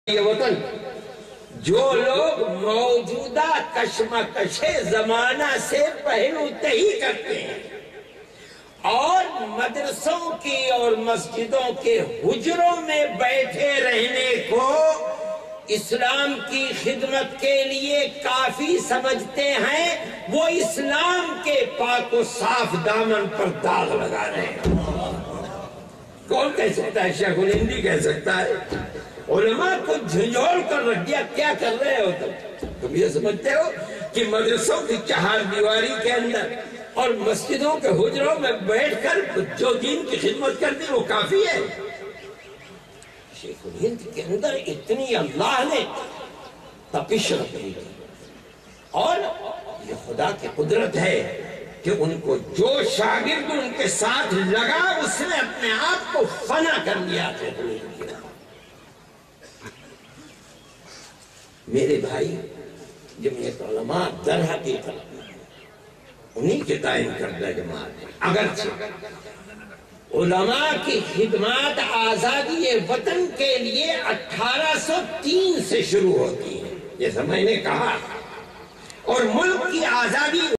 یہ وطن جو لوگ موجودہ کشمکش زمانہ سے پہلو تہی کرتے ہیں اور مدرسوں کی اور مسجدوں کے حجروں میں بیٹھے رہنے کو اسلام کی خدمت کے لیے کافی سمجھتے ہیں، وہ اسلام کے پاک و صاف دامن پر داغ لگا رہے ہیں۔ کون کہہ سکتا ہے؟ شیخ الہندی کہہ سکتا ہے۔ علماء کو جھنجھوڑ کر رکھ دیا، کیا کر رہے ہو تم یہ سمجھتے ہو کہ مدرسوں کی چہار دیواری کے اندر اور مسجدوں کے حجروں میں بیٹھ کر جو دین کی خدمت کرتی وہ کافی ہے؟ شیخ الہند کے اندر اتنی اللہ نے تپش رکھی اور یہ خدا کی قدرت ہے کہ ان کو جو شاگرد ان کے ساتھ لگا اس نے اپنے آپ کو فنا کر لیا تھا۔ میرے بھائی، جمعیت علماء در حقیقت انہی کے قائم کردہ جماعت ہے، اگرچہ علماء کی خدمات آزادی وطن کے لیے 1803 سے شروع ہوتی ہے، جیسا میں نے کہا، اور ملک کی آزادی